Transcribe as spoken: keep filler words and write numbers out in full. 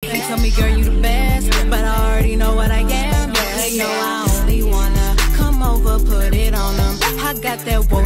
They tell me, girl, you the best, but I already know what I am. Yeah, they know I only wanna come over, put it on them. I got that woke